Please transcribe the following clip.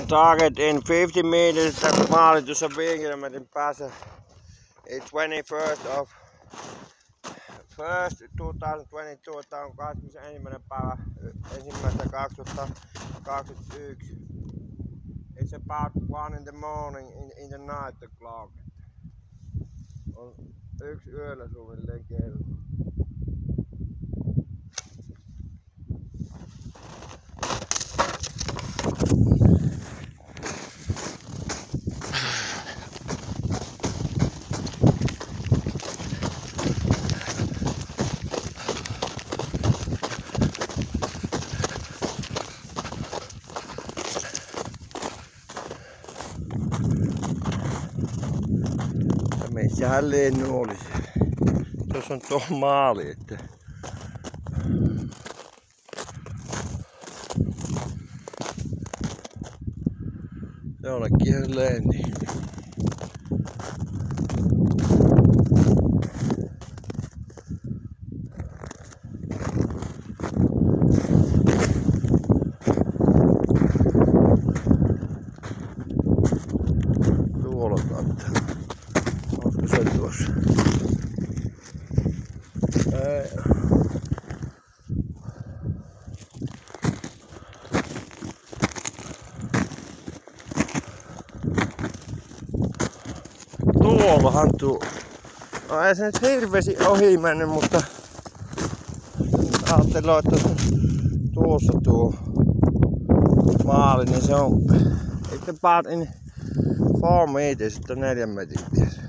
Target in 50 meters, maali tuossa 5 kilometrin päässä. It's 21st of 1st 2022, tää on 21. päivä 1.2021. It's about 1 in the morning in the night the clock. On 1 yöllä suunnilleen kello. Missähän lennu olisi? Tuossa on tuo maali, että jollekin ihan lenni. Tuolla kattaa. Olisiko se tuossa? Tuollahan tuo. No ei se nyt hirveästi ohi mennyt, mutta ajattelin, että tuossa tuo maali, niin se on it's about in 4 meters, 4 metrin päässä.